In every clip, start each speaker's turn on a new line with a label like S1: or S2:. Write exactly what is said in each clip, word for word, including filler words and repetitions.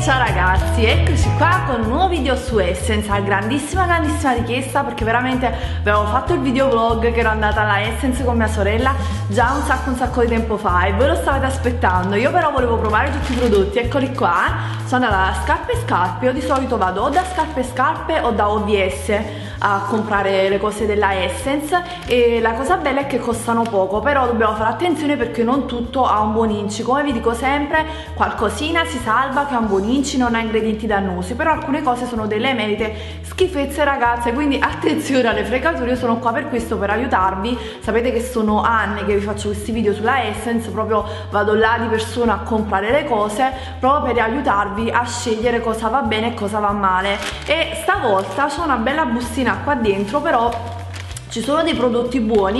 S1: Ciao ragazzi, eccoci qua con un nuovo video su Essence, a grandissima grandissima richiesta, perché veramente avevo fatto il video vlog che ero andata alla Essence con mia sorella già un sacco un sacco di tempo fa e voi lo stavate aspettando. Io però volevo provare tutti i prodotti, eccoli qua. Sono andata da Scarpe e Scarpe. Io di solito vado o da Scarpe e Scarpe o da O V S a comprare le cose della Essence, e la cosa bella è che costano poco, però dobbiamo fare attenzione perché non tutto ha un buon inci. Come vi dico sempre, qualcosina si salva che ha un buon inci, non ha ingredienti dannosi, però alcune cose sono delle emerite schifezze ragazze, quindi attenzione alle fregature. Io sono qua per questo, per aiutarvi. Sapete che sono anni che vi faccio questi video sulla Essence, proprio vado là di persona a comprare le cose proprio per aiutarvi a scegliere cosa va bene e cosa va male. E stavolta c'è una bella bustina qua dentro, però ci sono dei prodotti buoni,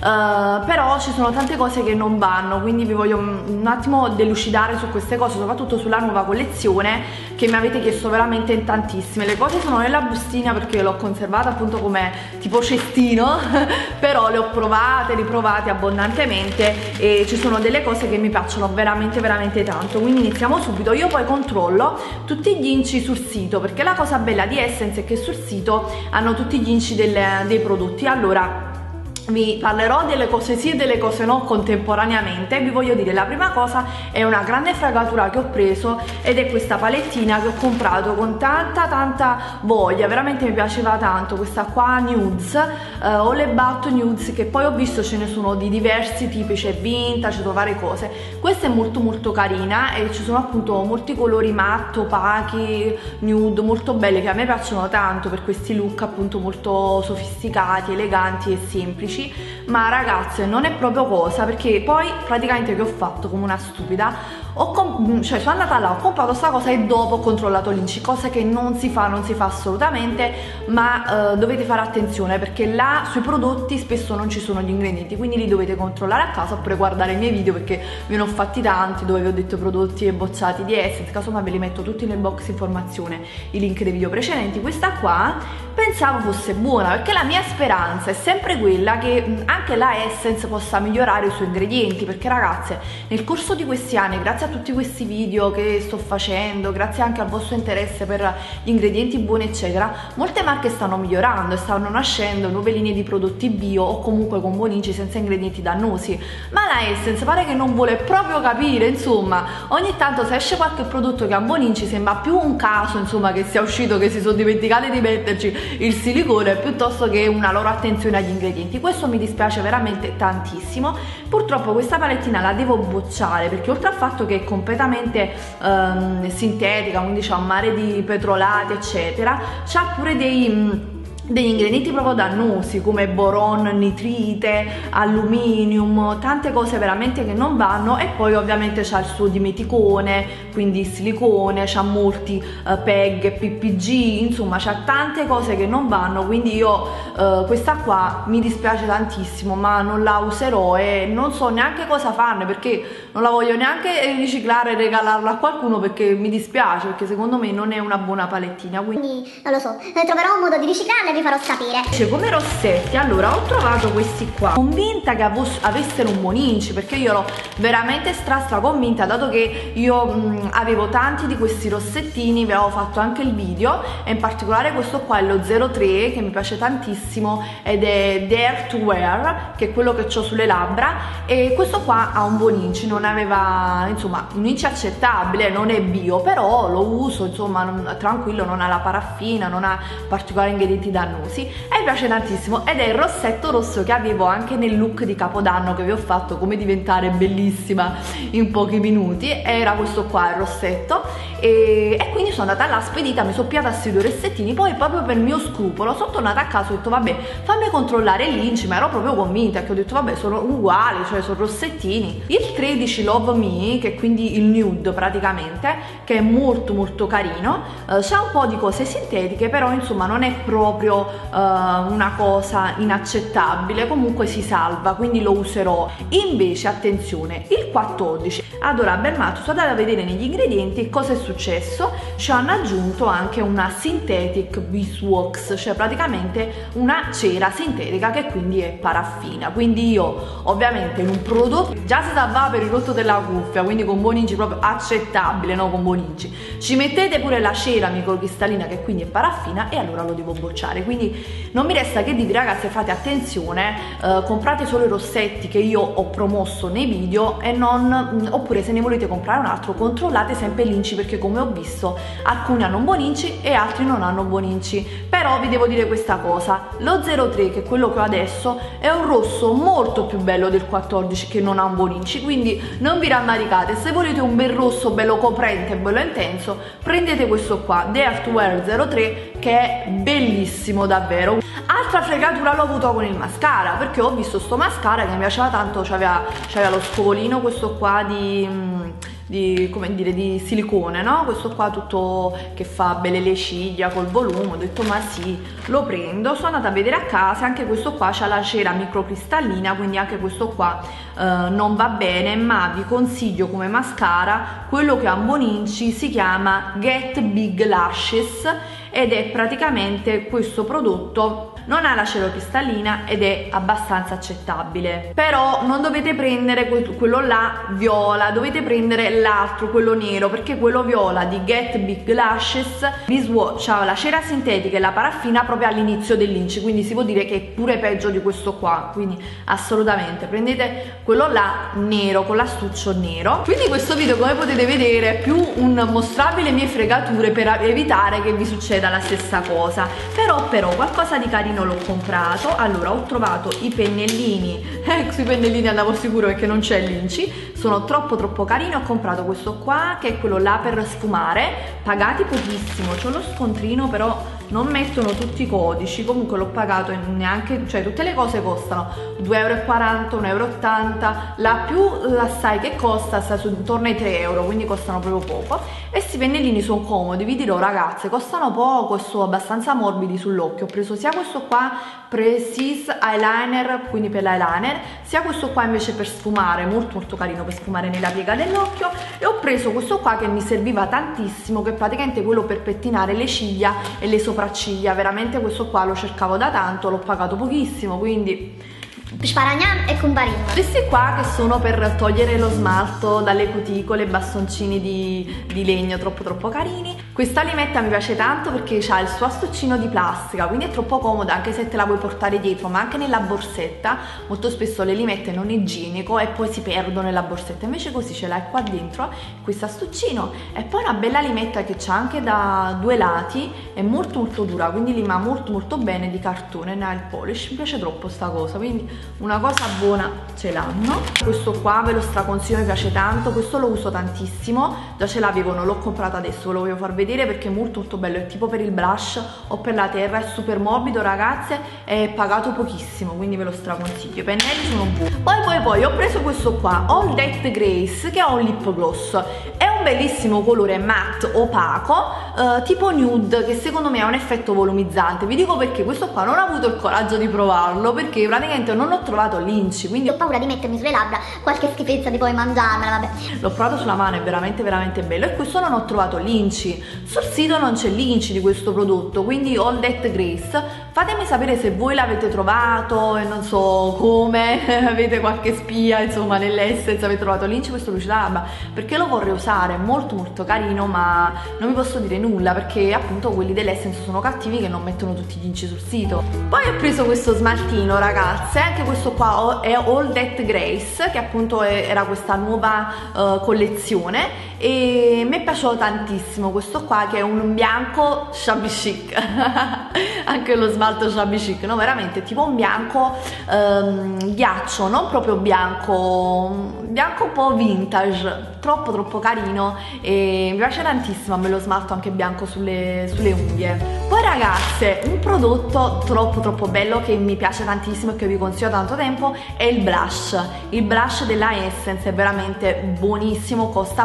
S1: uh, però ci sono tante cose che non vanno, quindi vi voglio un attimo delucidare su queste cose, soprattutto sulla nuova collezione che mi avete chiesto veramente in tantissime. Le cose sono nella bustina perché l'ho conservata appunto come tipo cestino però le ho provate, riprovate abbondantemente e ci sono delle cose che mi piacciono veramente veramente tanto, quindi iniziamo subito. Io poi controllo tutti gli inci sul sito, perché la cosa bella di Essence è che sul sito hanno tutti gli inci delle, dei prodotti. Allora vi parlerò delle cose sì e delle cose no contemporaneamente. Vi voglio dire, la prima cosa è una grande fregatura che ho preso ed è questa palettina che ho comprato con tanta tanta voglia, veramente mi piaceva tanto, questa qua Nudes, uh, All About Nudes, che poi ho visto ce ne sono di diversi tipi, c'è vintage, c'è varie cose. Questa è molto molto carina e ci sono appunto molti colori matte, opachi, nude, molto belli, che a me piacciono tanto per questi look appunto molto sofisticati, eleganti e semplici. Ma ragazze, non è proprio cosa, perché poi praticamente che ho fatto come una stupida, ho cioè sono andata là, ho comprato sta cosa e dopo ho controllato l'inci, cosa che non si fa, non si fa assolutamente, ma uh, dovete fare attenzione perché là sui prodotti spesso non ci sono gli ingredienti, quindi li dovete controllare a casa oppure guardare i miei video, perché ve ne ho fatti tanti dove vi ho detto prodotti e bocciati di Essence. Casomai ve li metto tutti nel box informazione, i link dei video precedenti. Questa qua pensavo fosse buona, perché la mia speranza è sempre quella che anche la Essence possa migliorare i suoi ingredienti, perché ragazze, nel corso di questi anni, grazie a tutti questi video che sto facendo, grazie anche al vostro interesse per gli ingredienti buoni eccetera, molte marche stanno migliorando e stanno nascendo nuove linee di prodotti bio o comunque con buoni inci senza ingredienti dannosi. Ma la Essence pare che non vuole proprio capire, insomma, ogni tanto se esce qualche prodotto che ha buoni inci sembra più un caso, insomma, che sia uscito che si sono dimenticati di metterci il silicone piuttosto che una loro attenzione agli ingredienti. Questo mi dispiace veramente tantissimo. Purtroppo questa palettina la devo bocciare perché oltre al fatto che è completamente um, sintetica, quindi c'ha un mare di petrolati eccetera, c'ha pure dei degli ingredienti proprio dannosi come boron, nitrite, alluminum, tante cose veramente che non vanno. E poi ovviamente c'ha il suo dimeticone, quindi silicone, c'ha molti uh, P E G, P P G, insomma c'ha tante cose che non vanno, quindi io uh, questa qua mi dispiace tantissimo, ma non la userò e non so neanche cosa farne, perché non la voglio neanche riciclare e regalarla a qualcuno, perché mi dispiace, perché secondo me non è una buona palettina, quindi
S2: non lo so, troverò un modo di riciclarla e vi farò sapere.
S1: Cioè, come rossetti, allora ho trovato questi qua, convinta che avessero un buon inci, perché io ero veramente stra stra convinta, dato che io mh, avevo tanti di questi rossettini, vi avevo fatto anche il video, e in particolare questo qua è lo zero tre che mi piace tantissimo ed è Dare to Wear, che è quello che ho sulle labbra, e questo qua ha un buon inci, non aveva insomma un inci accettabile, non è bio, però lo uso insomma non, tranquillo, non ha la paraffina, non ha particolari ingredienti dannosi e mi piace tantissimo, ed è il rossetto rosso che avevo anche nel look di Capodanno che vi ho fatto come diventare bellissima in pochi minuti. Era questo qua il rossetto e, e quindi sono andata là spedita, mi sono piata questi due rossettini, poi proprio per mio scrupolo sono tornata a casa e ho detto vabbè, fammi controllare l'inci, ma ero proprio convinta, che ho detto vabbè, sono uguali, cioè sono rossettini. Il tredici Love Me, che è quindi il nude praticamente, che è molto molto carino, eh, c'ha un po' di cose sintetiche, però insomma non è proprio proprio uh, una cosa inaccettabile, comunque si salva, quindi lo userò. Invece attenzione, il quattordici Adorable Matte, sono andata a vedere negli ingredienti cosa è successo. Ci hanno aggiunto anche una synthetic beeswax, cioè praticamente una cera sintetica che quindi è paraffina. Quindi io ovviamente in un prodotto già si salvava per il rotto della cuffia, quindi con Boninci proprio accettabile, no? Con Boninci ci mettete pure la cera microcristallina che quindi è paraffina e allora lo devo bocciare. Quindi non mi resta che dirvi, ragazzi, fate attenzione, eh, comprate solo i rossetti che io ho promosso nei video e non, oppure se ne volete comprare un altro controllate sempre l'Inci, perché come ho visto alcuni hanno un buon Inci e altri non hanno buon Inci. Però vi devo dire questa cosa, lo zero tre, che è quello che ho adesso, è un rosso molto più bello del quattordici che non ha un buon Inci, quindi non vi rammaricate. Se volete un bel rosso bello coprente, bello intenso, prendete questo qua, Dare to Wear zero tre, che è bellissimo davvero. Altra fregatura l'ho avuto con il mascara, perché ho visto sto mascara che mi piaceva tanto, c'aveva lo scovolino questo qua di, di, come dire, di silicone, no? Questo qua tutto che fa belle le ciglia col volume. Ho detto ma sì, lo prendo. Sono andata a vedere a casa, anche questo qua c'ha la cera microcristallina, quindi anche questo qua eh, non va bene, ma vi consiglio come mascara quello che ha un buon Inci, si chiama Get Big Lashes ed è praticamente questo prodotto, non ha la cera cristallina ed è abbastanza accettabile. Però non dovete prendere quello là viola, dovete prendere l'altro, quello nero, perché quello viola di Get Big Lashes Beeswax ha la cera sintetica e la paraffina proprio all'inizio dell'Inci, quindi si può dire che è pure peggio di questo qua. Quindi assolutamente prendete quello là nero con l'astuccio nero. Quindi questo video, come potete vedere, è più un mostrarvi le mie fregature per evitare che vi succeda la stessa cosa. Però però qualcosa di carino l'ho comprato. Allora, ho trovato i pennellini, eh, sui pennellini andavo sicuro perché non c'è l'Inci, sono troppo troppo carini. Ho comprato questo qua che è quello là per sfumare, pagati pochissimo, c'ho lo scontrino però non mettono tutti i codici, comunque l'ho pagato neanche, cioè tutte le cose costano due e quaranta euro, uno e ottanta euro, la più assai che costa sta su intorno ai tre euro, quindi costano proprio poco. E questi pennellini sono comodi, vi dirò ragazze, costano poco e sono abbastanza morbidi sull'occhio. Ho preso sia questo qua Precise Eyeliner, quindi per l'eyeliner, sia questo qua invece per sfumare, molto molto carino per sfumare nella piega dell'occhio, e ho preso questo qua che mi serviva tantissimo, che è praticamente quello per pettinare le ciglia e le sopracciglia. Veramente questo qua lo cercavo da tanto, l'ho pagato pochissimo, quindi
S2: Sparagnan e Cumbarin.
S1: Questi qua che sono per togliere lo smalto dalle cuticole, bastoncini di, di legno troppo troppo carini. Questa limetta mi piace tanto perché ha il suo astuccino di plastica, quindi è troppo comoda anche se te la vuoi portare dietro, ma anche nella borsetta. Molto spesso le limette non igienico e poi si perdono nella borsetta, invece così ce l'hai qua dentro questo astuccino. E poi una bella limetta che c'ha anche da due lati, è molto molto dura, quindi lima molto molto bene, di cartone nail polish. Mi piace troppo sta cosa, quindi una cosa buona ce l'hanno. Questo qua ve lo straconsiglio, mi piace tanto, questo lo uso tantissimo, già ce l'avevo, non l'ho comprato adesso, ve lo voglio far vedere perché è molto molto bello, è tipo per il blush o per la terra, è super morbido ragazze, è pagato pochissimo, quindi ve lo straconsiglio. I pennelli sono buoni. Poi poi poi ho preso questo qua, All That Grace, che è un lip gloss, è un bellissimo colore matte opaco, eh, tipo nude, che secondo me ha un effetto volumizzante. Vi dico perché questo qua non ho avuto il coraggio di provarlo, perché praticamente non ho trovato l'Inci, quindi
S2: ho paura di mettermi sulle labbra qualche schifezza di poi mangiarmela, vabbè.
S1: L'ho provato sulla mano, è veramente veramente bello, e questo non ho trovato l'Inci, sul sito non c'è l'Inci di questo prodotto, quindi All That Grace. Fatemi sapere se voi l'avete trovato e non so come, avete qualche spia insomma nell'Essence, avete trovato l'Inci questo luce da labbra, perché lo vorrei usare, è molto molto carino, ma non vi posso dire nulla perché appunto quelli dell'Essence sono cattivi che non mettono tutti gli Inci sul sito. Poi ho preso questo smaltino ragazze, anche questo qua è All That Grace, che appunto era questa nuova uh, collezione, e mi è piaciuto tantissimo questo qua, che è un bianco shabby chic anche lo smalto shabby chic, no, veramente tipo un bianco um, ghiaccio, non proprio bianco, bianco un po' vintage, troppo troppo carino, e mi piace tantissimo a me lo smalto anche bianco sulle, sulle unghie. Poi ragazze, un prodotto troppo troppo bello che mi piace tantissimo e che vi consiglio da tanto tempo è il blush. Il blush della Essence è veramente buonissimo, costa poco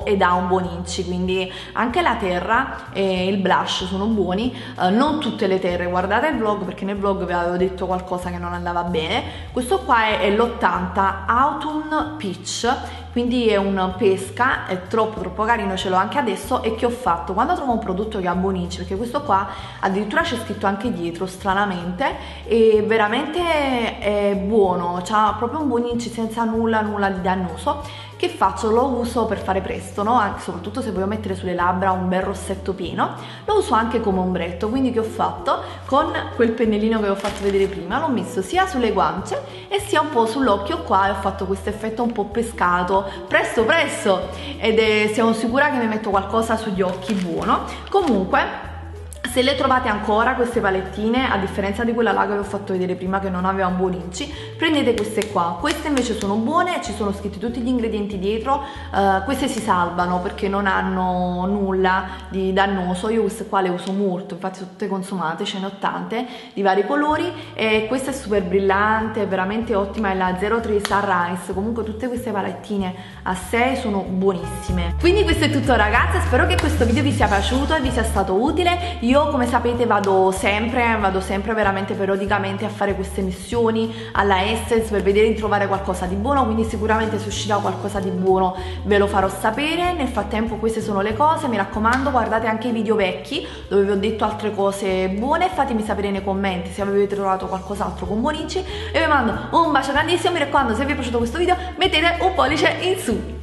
S1: prodotto ed ha un buon inci, quindi anche la terra e il blush sono buoni, eh, non tutte le terre, guardate il vlog perché nel vlog vi avevo detto qualcosa che non andava bene. Questo qua è, è l'ottanta Autumn Peach, quindi è un pesca, è troppo troppo carino, ce l'ho anche adesso. E che ho fatto? Quando trovo un prodotto che ha buon inci, perché questo qua addirittura c'è scritto anche dietro stranamente, e veramente è buono, c'ha proprio un buon inci senza nulla nulla di dannoso, che faccio? Lo uso per fare presto, no? Anche, soprattutto se voglio mettere sulle labbra un bel rossetto pieno, lo uso anche come ombretto. Quindi che ho fatto? Con quel pennellino che vi ho fatto vedere prima, l'ho messo sia sulle guance e sia un po' sull'occhio qua, e ho fatto questo effetto un po' pescato, presto presto, ed è, siamo sicura che mi metto qualcosa sugli occhi buono. Comunque, se le trovate ancora queste palettine, a differenza di quella là che vi ho fatto vedere prima che non aveva un buon inci, prendete queste qua. Queste invece sono buone, ci sono scritti tutti gli ingredienti dietro, uh, queste si salvano perché non hanno nulla di dannoso. Io queste qua le uso molto, infatti sono tutte consumate, ce ne ho tante di vari colori, e questa è super brillante, è veramente ottima, è la zero tre Sunrise. Comunque tutte queste palettine a sé sono buonissime. Quindi questo è tutto ragazze, spero che questo video vi sia piaciuto e vi sia stato utile. Io come sapete vado sempre, vado sempre veramente periodicamente a fare queste missioni alla Essence per vedere di trovare qualcosa di buono, quindi sicuramente se uscirà qualcosa di buono ve lo farò sapere. Nel frattempo queste sono le cose, mi raccomando guardate anche i video vecchi dove vi ho detto altre cose buone, fatemi sapere nei commenti se avete trovato qualcos'altro con buon inci, e vi mando un bacio grandissimo. Mi raccomando, se vi è piaciuto questo video mettete un pollice in su.